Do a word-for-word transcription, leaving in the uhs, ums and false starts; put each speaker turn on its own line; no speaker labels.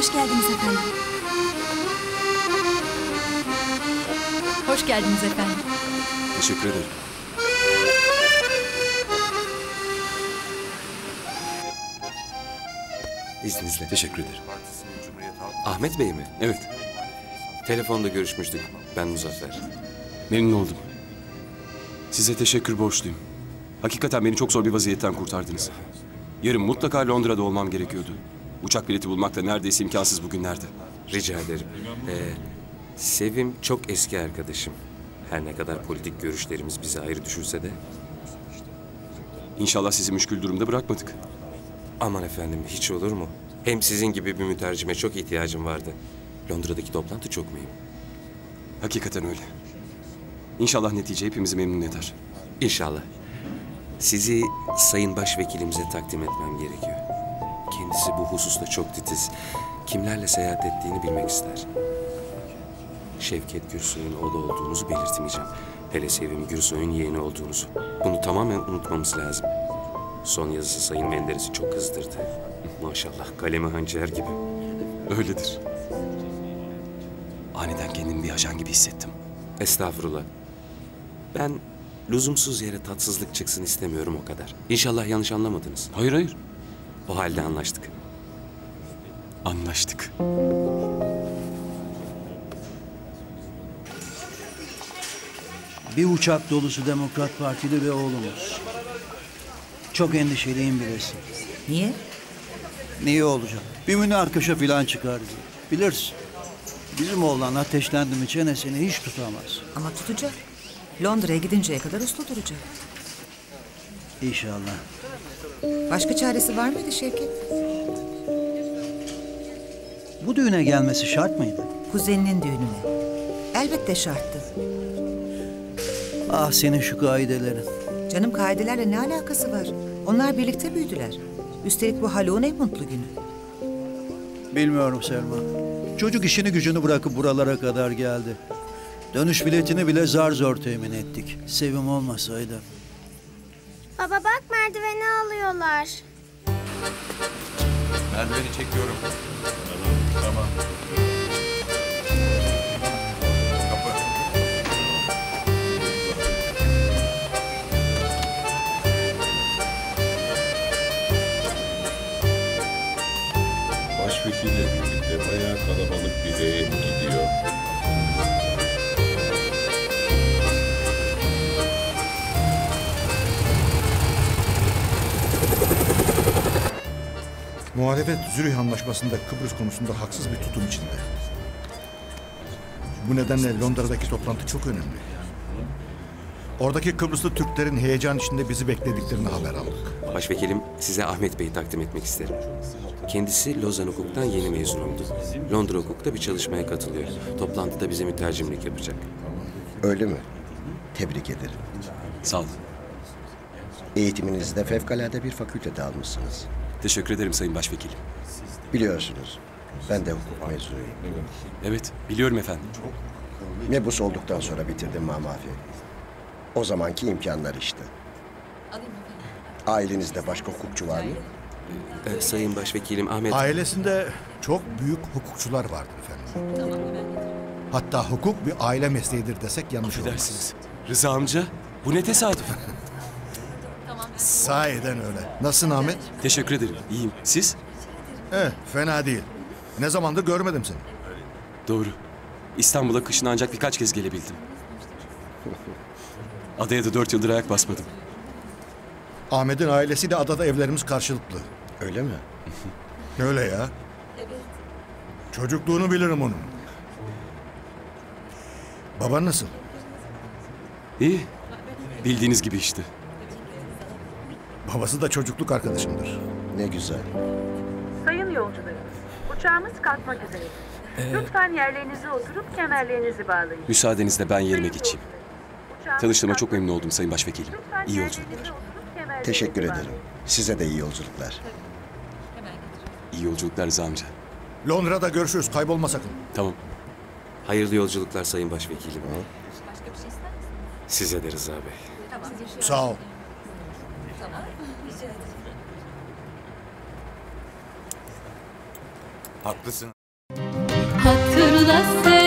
Hoş geldiniz efendim. Hoş geldiniz efendim.
Teşekkür ederim.
İzninizle.
Teşekkür ederim.
Ahmet Bey mi?
Evet,
Telefonda görüşmüştük. Ben Muzaffer.
memnun oldum. Size teşekkür borçluyum. Hakikaten beni çok zor bir vaziyetten kurtardınız. Yarın mutlaka Londra'da olmam gerekiyordu. Uçak bileti bulmak da neredeyse imkansız bugünlerde.
Rica ederim. Ee, Sevim çok eski arkadaşım. Her ne kadar politik görüşlerimiz bizi ayrı düşürse de.
İnşallah sizi müşkül durumda bırakmadık.
Aman efendim, hiç olur mu? Hem sizin gibi bir mütercime çok ihtiyacım vardı. Londra'daki toplantı çok mühim.
Hakikaten öyle. İnşallah netice hepimizi memnun eder.
İnşallah. Sizi Sayın Başvekilimize takdim etmem gerekiyor. Kendisi bu hususta çok titiz. Kimlerle seyahat ettiğini bilmek ister. Şevket Gürsoy'un oğlu olduğunuzu belirtmeyeceğim. Hele Sevim Gürsoy'un yeğeni olduğunuzu. Bunu tamamen unutmamız lazım. Son yazısı Sayın Menderes'i çok kızdırdı. Maşallah, kalemi hançer gibi.
Öyledir. Aniden kendimi bir ajan gibi hissettim.
Estağfurullah. Ben lüzumsuz yere tatsızlık çıksın istemiyorum, o kadar. İnşallah yanlış anlamadınız.
Hayır hayır.
O halde anlaştık.
Anlaştık.
Bir uçak dolusu Demokrat Partili ve oğlumuz. Çok endişeliyim bilesin.
Niye?
Niye olacak? Bir münakaşa falan çıkar diye. Bilirsin. Bizim oğlan ateşlendi mi çenesini hiç tutamaz.
Ama tutacak. Londra'ya gidinceye kadar uslu duracak.
İnşallah.
Başka çaresi var mıydı Şevket?
Bu düğüne gelmesi şart mıydı?
Kuzeninin düğününe. Elbette şarttı.
Ah senin şu kaidelerin.
Canım, kaidelerle ne alakası var? Onlar birlikte büyüdüler. Üstelik bu Haluk'un en mutlu günü.
Bilmiyorum Selma. Çocuk işini gücünü bırakıp buralara kadar geldi. Dönüş biletini bile zar zor temin ettik. Sevim olmasaydı.
Baba bak, merdiveni alıyorlar.
Merdiveni çekiyorum. Tamam, tamam. Kapı.
Başvekille birlikte bayağı kalabalık bir heyet gidiyor.
Muhalefet Zürih Anlaşması'nda Kıbrıs konusunda haksız bir tutum içinde. Bu nedenle Londra'daki toplantı çok önemli. Oradaki Kıbrıslı Türklerin heyecan içinde bizi beklediklerini haber aldık.
Başvekilim, size Ahmet Bey'i takdim etmek isterim. Kendisi Lozan Hukuk'tan yeni mezun oldu. Londra Hukuk'ta bir çalışmaya katılıyor. Toplantıda bize mütercimlik yapacak.
Öyle mi? Tebrik ederim.
Sağ olun.
Eğitiminizde fevkalade bir fakültede almışsınız.
Teşekkür ederim Sayın Başvekilim.
Biliyorsunuz, ben de hukuk mezunuyum.
Evet, biliyorum efendim.
Mebus olduktan sonra bitirdim mamafi. O zamanki imkanlar işte. Ailenizde başka hukukçu var mı?
Ee, Sayın Başvekilim, Ahmet...
Ailesinde çok büyük hukukçular vardır efendim. Hatta hukuk bir aile mesleğidir desek yanlış olmaz.
Affedersiniz. Rıza amca, bu ne tesadüf.
Sahiden öyle. Nasılsın Ahmet?
Teşekkür ederim, iyiyim. Siz?
Eh, fena değil. Ne zamandır görmedim seni.
Doğru. İstanbul'a kışın ancak birkaç kez gelebildim. Adaya da dört yıldır ayak basmadım.
Ahmet'in ailesiyle adada evlerimiz karşılıklı.
Öyle mi?
Öyle ya. Çocukluğunu bilirim onun. Baban nasıl?
İyi. Bildiğiniz gibi işte.
Babası da çocukluk arkadaşımdır.
Ne güzel.
Sayın yolcularımız, uçağımız kalkmak üzere. Lütfen yerlerinize oturup kemerlerinizi bağlayın.
Müsaadenizle ben yerime
Sayın
geçeyim.
yolcularımız, uçağımız
Tanıştığıma çok
kalkmak
memnun oldum
üzere.
Sayın Başvekilim.
Lütfen
İyi
yerlerinize
yolculuklar.
oturup kemerlerinizi
Teşekkür
bağlayın.
ederim. Size de iyi yolculuklar.
İyi yolculuklar Rıza amca.
Londra'da görüşürüz. Kaybolma sakın.
Tamam.
Hayırlı yolculuklar Sayın Başvekilim. Size de Rıza Bey.
Sağ ol.
Haklısın.
Hatırla sevgilim.